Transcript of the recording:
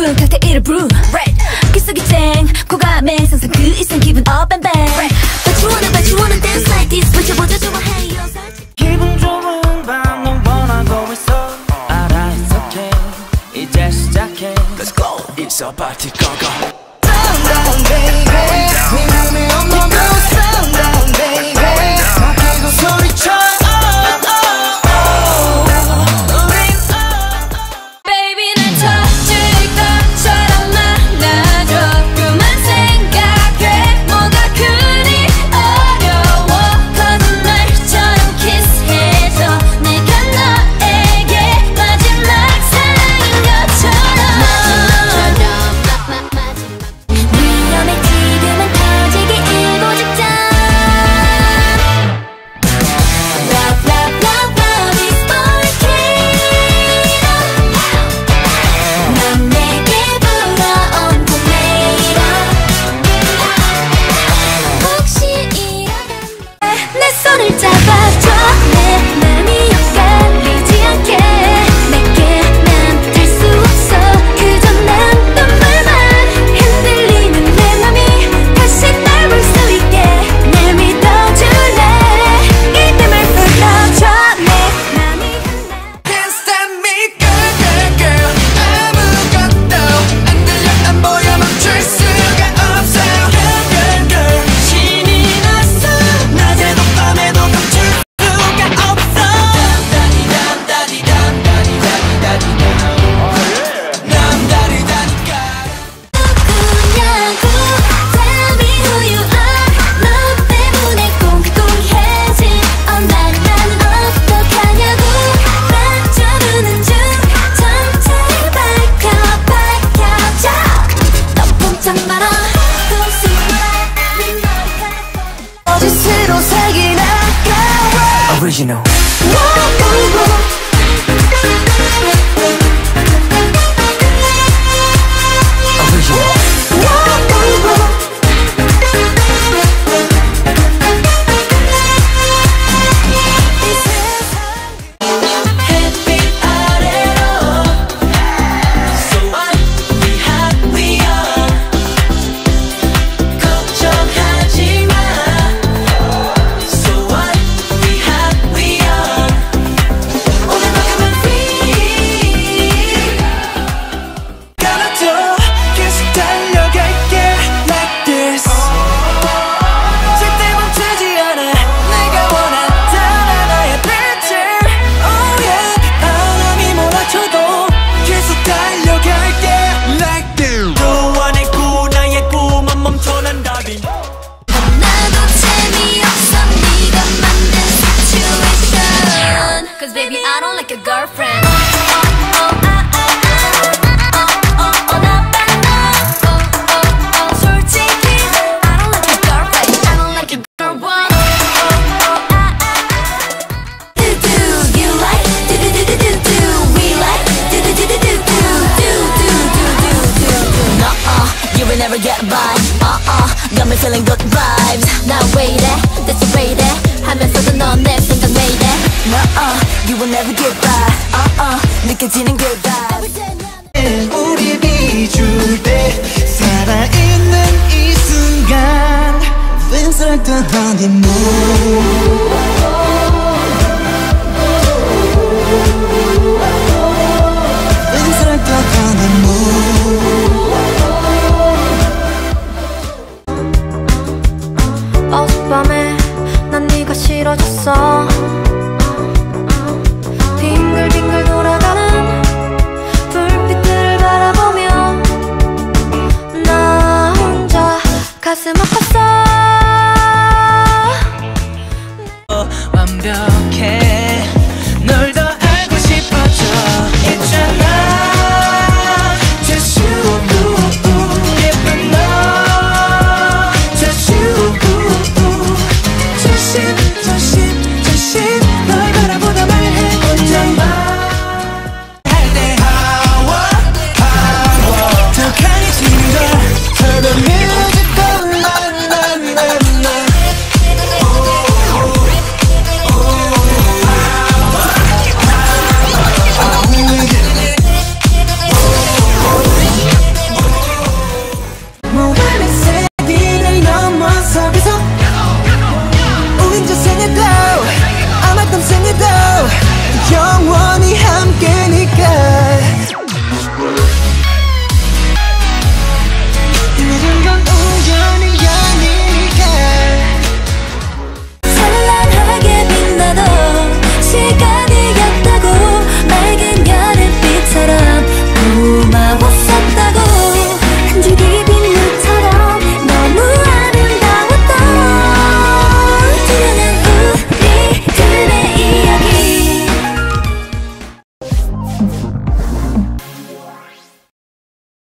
기분 칵테일을 brew 기속이 쨍 고감에 상상 그 이상 기분 up and bang But you wanna dance like this 붙여보자 좋아해요 기분 좋은 밤 넌 원하고 있어 알아 it's okay 이제 시작해 Let's go It's a party go go Sundown baby 네 맘에 엉망으로 Sundown baby 막히고 소리쳐 Original Baby, I don't like your girlfriend. 솔직히, I don't like your girlfriend. I don't like your girl. Do you like? Do we like? Do. No, you will never get by. Got me feeling good vibes. Now wait it, that's the way it. 하면서도 넌 내 생각 왜 이래? No, you will never get by. 느껴지는 good vibe. 우리 비출 때 살아있는 이 순간 Feels like the honeymoon Feels like the honeymoon 어젯밤에 난 네가 싫어졌어 빙글빙글 돌아가는 불빛들을 바라보며 나 혼자 가슴 아팠어 완벽